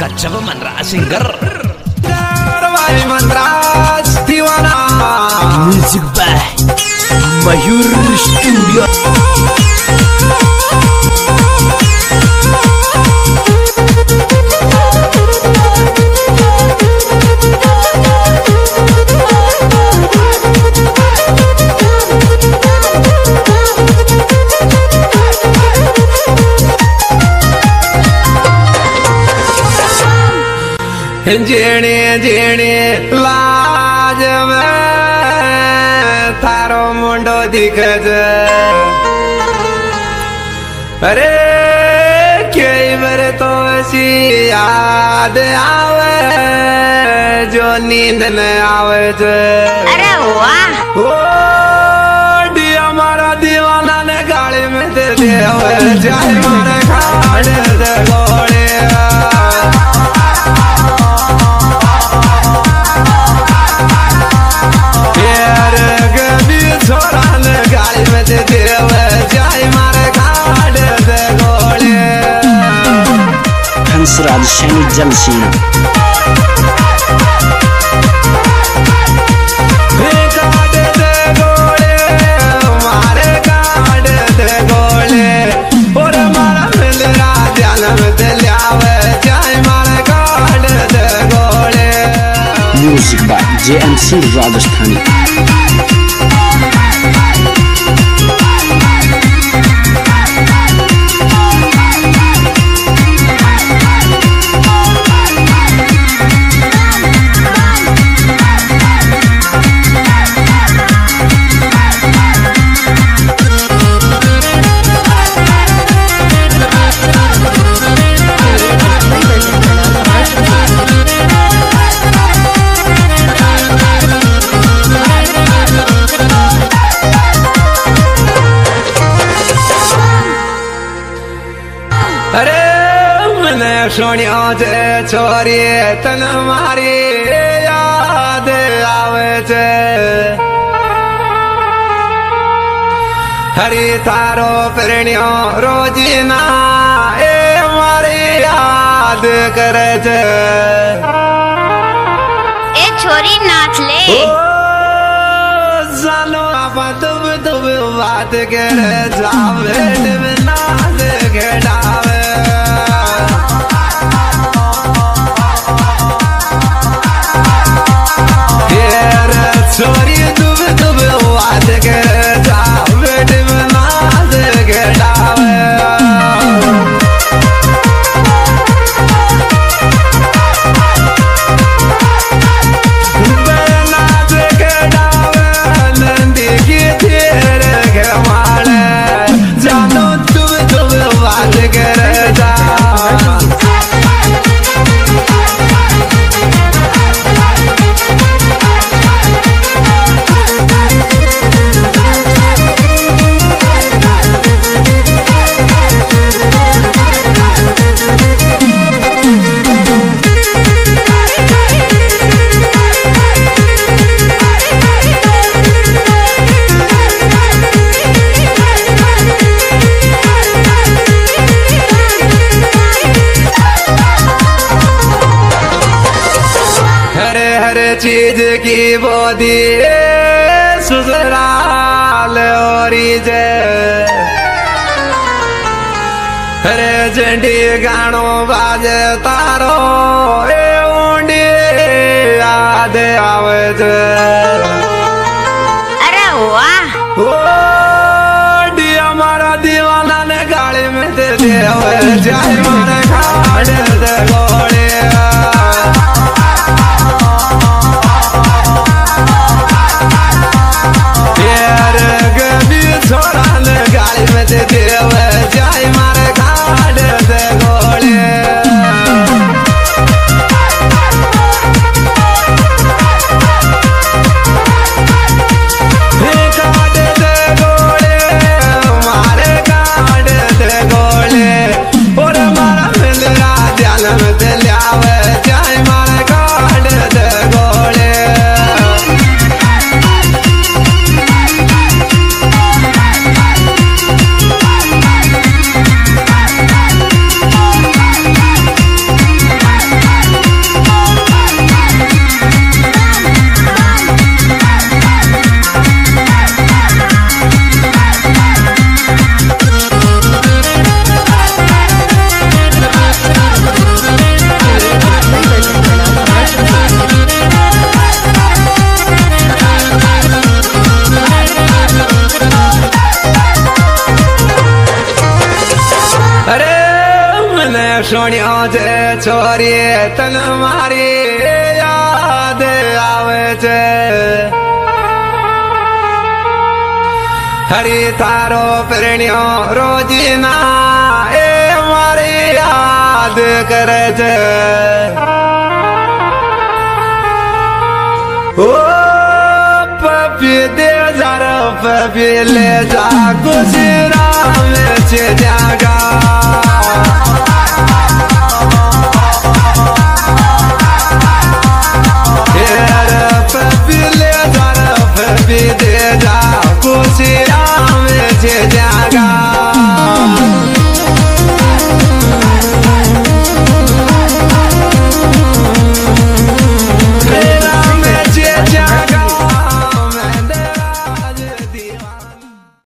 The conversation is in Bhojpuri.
कच्चा मनराज सिंगर मनराज दीवाना म्यूजिक बाय मयूर स्टूडियो। जेने जेने लाज में थारो मुंडो दिखे अरे कई बार तो ऐसी याद आवे जो नींद न आवे अरे वाह ओ डी हमारा दीवाना ने गाड़ी में दे दिया जाए मारे खाड़े दे गोड़े हंसराज शनि जलसीना म्यूजिक बाय JMC राजस्थानी। अरे मैंने सुनियो जे छोरी तन मारी याद आवे छे हरी थारो प्रणियो रोजीना ए मारी याद करे छे ए छोरी नाच ले जानो आप दुब दुब बात करे जावे नाच घेड़ावे छोरी दुब दुब बात करे जावे नाच घेड़ावे चीज की बोधी ससुराल औरी जे अरे झंडी गानो बाजे तारो ए ऊंडी याद आवे छे अरे वाह ओ डी हमारा दीवाना ने गाड़ी में दे दिया जाए मारे खाड़े दे गोड़े गाड़ी में दे जाए मारे खाड़े दे गोड़े खाड़े दे गोड़े मारे खाड़े दे गोड़े और मारा मिलरा ध्यान में दे लियावे जाए मारे खाड़े दे गोड़े सुनियो जे छोरी तन मारी याद आवे छे हरी तारो प्रणियो रोजीना ए मारी याद करे छे ओ पपी दे जरा पपी ले जा गुजरा में छे जागा पपी ले जरा पपी दे जा गुजरा में छे जागा